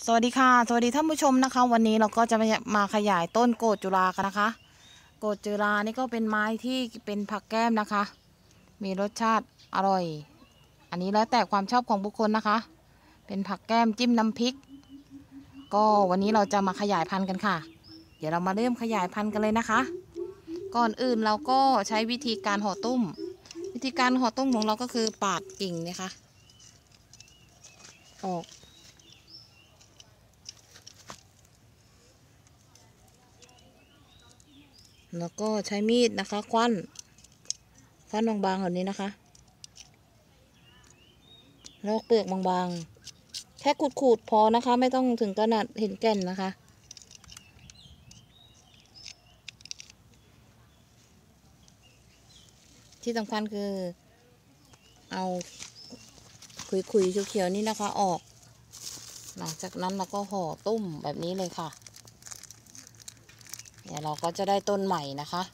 สวัสดีค่ะสวัสดีท่านผู้ชมนะคะวันนี้เราก็จะมาขยายต้นโกฐจุฬากันนะคะโกฐจุฬานี่ก็เป็นไม้ที่เป็นผักแก้มนะคะ มีรสชาติอร่อย อันนี้แล้วแต่ความชอบของบุคคลนะคะ เป็นผักแก้มจิ้มน้ำพริกก็วันนี้เราจะมาขยายพันธุ์กันค่ะ เดี๋ยวเรามาเริ่มขยายพันธุ์กันเลยนะคะ ก่อนอื่นเราก็ใช้วิธีการห่อตุ้มวิธีการห่อตุ้มของเราก็คือปาดกิ่งนะคะออกแล้วก็ใช้มีดนะคะคว้านบางๆแบบนี้นะคะลอกเปลือกบางๆแค่ขูดๆพอนะคะไม่ต้องถึงขนาดเห็นแก่นนะคะที่สำคัญคือเอาขุยๆเขียวๆนี่นะคะออกหลังจากนั้นเราก็ห่อตุ้มแบบนี้เลยค่ะเดี๋ยวเราก็จะได้ต้นใหม่นะคะ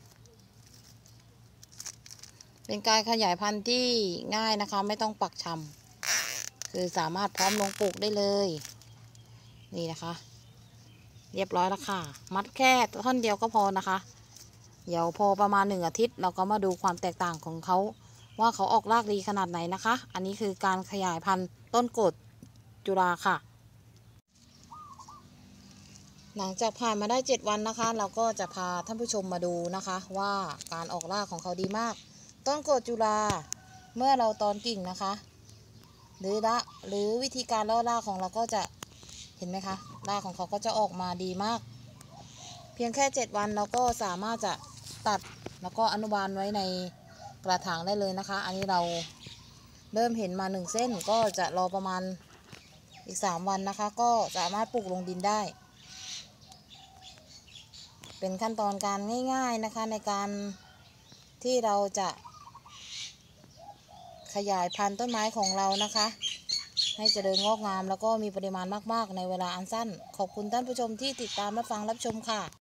เป็นการขยายพันธุ์ที่ง่ายนะคะไม่ต้องปักชำคือสามารถพร้อมลงปลูกได้เลยนี่นะคะเรียบร้อยแล้วค่ะมัดแค่ท่อนเดียวก็พอนะคะเดี๋ยวพอประมาณ1 อาทิตย์เราก็มาดูความแตกต่างของเขาว่าเขาออกรากดีขนาดไหนนะคะอันนี้คือการขยายพันธุ์ต้นโกฐจุฬาค่ะหลังจากผ่านมาได้7 วันนะคะเราก็จะพาท่านผู้ชมมาดูนะคะว่าการออกรากของเขาดีมากต้นโกฐจุฬาเมื่อเราตอนกิ่งนะคะหรือวิธีการล่อรากของเราก็จะเห็นไหมคะรากของเขาก็จะออกมาดีมากเพียงแค่7 วันเราก็สามารถจะตัดแล้วก็อนุบาลไว้ในกระถางได้เลยนะคะอันนี้เราเริ่มเห็นมา1 เส้นก็จะรอประมาณอีก3 วันนะคะก็สามารถปลูกลงดินได้เป็นขั้นตอนการง่ายๆนะคะในการที่เราจะขยายพันธุ์ต้นไม้ของเรานะคะให้เจริญงอกงามแล้วก็มีปริมาณมากๆในเวลาอันสั้นขอบคุณท่านผู้ชมที่ติดตามรับฟังรับชมค่ะ